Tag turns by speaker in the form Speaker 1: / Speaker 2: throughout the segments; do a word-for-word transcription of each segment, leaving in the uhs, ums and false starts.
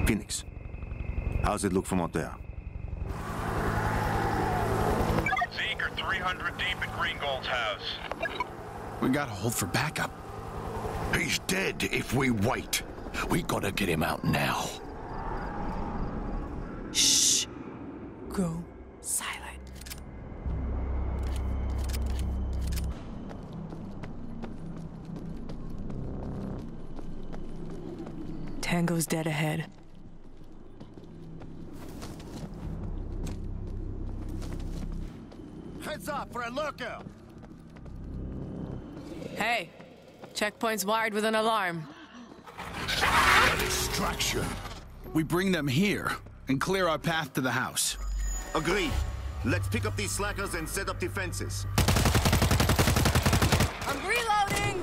Speaker 1: Phoenix, how's it look from out there?
Speaker 2: Zeke are three hundred deep at Greengold's house.
Speaker 3: We gotta hold for backup.
Speaker 4: He's dead if we wait. We gotta get him out now.
Speaker 5: Shh. Go silent. Tango's dead ahead.
Speaker 1: Heads up for a lurker!
Speaker 5: Hey, checkpoint's wired with an alarm.
Speaker 4: Distraction.
Speaker 3: We bring them here and clear our path to the house.
Speaker 1: Agreed. Let's pick up these slackers and set up defenses.
Speaker 5: I'm reloading!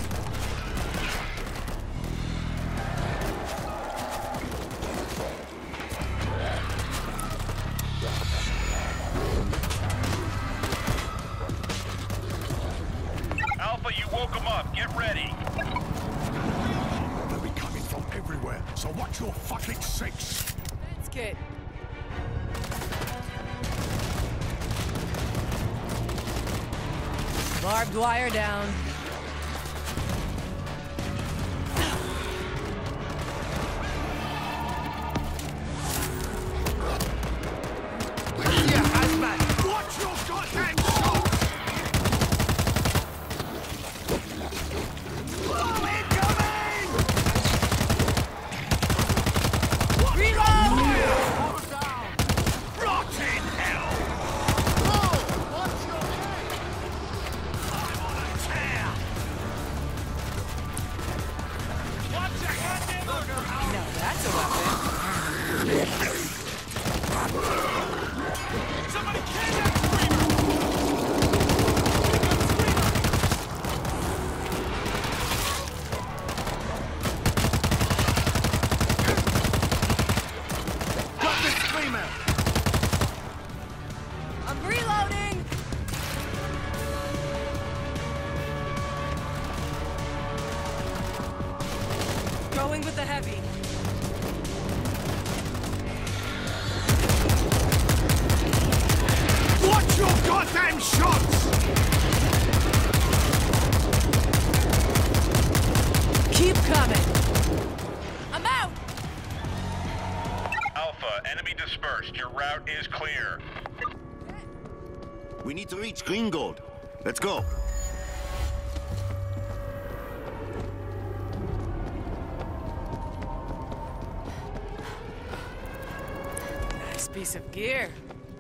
Speaker 2: Alpha, you woke them up. Get ready.
Speaker 4: They'll be coming from everywhere, so watch your fucking six.
Speaker 5: Let's get. Barbed wire down.
Speaker 4: Watch your goddamn shots! Oh, incoming!
Speaker 5: Reload!
Speaker 4: Rot in hell! I'm on a tear! Watch your goddamn look!
Speaker 5: Now that's a weapon.
Speaker 4: Somebody kill that screamer!
Speaker 1: Got the screamer!
Speaker 5: I'm reloading! Going with the heavy.
Speaker 4: Watch your goddamn shots!
Speaker 5: Keep coming. I'm out!
Speaker 2: Alpha, enemy dispersed. Your route is clear.
Speaker 1: We need to reach Greengold. Let's go.
Speaker 5: Nice piece of gear.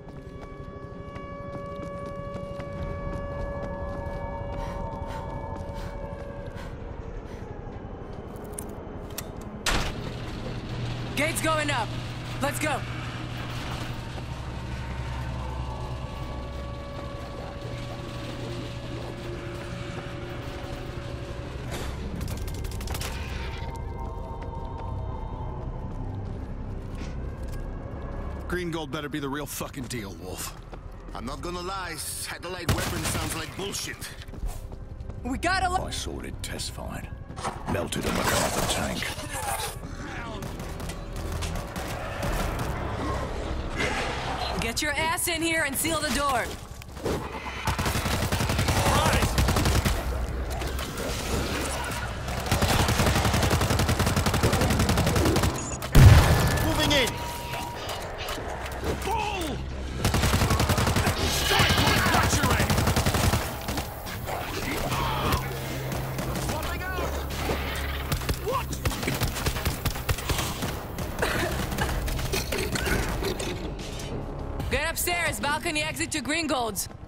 Speaker 5: Gate's going up. Let's go.
Speaker 3: Greengold better be the real fucking deal, Wolf.
Speaker 1: I'm not gonna lie, satellite weapon sounds like bullshit.
Speaker 5: We gotta look.
Speaker 4: I sorted test fine. Melted a MacArthur tank.
Speaker 5: Get your ass in here and seal the door.
Speaker 1: Moving in!
Speaker 4: Bull! Strike with butchery! Swapping out! What?
Speaker 5: Get upstairs, balcony exit to Greengold's.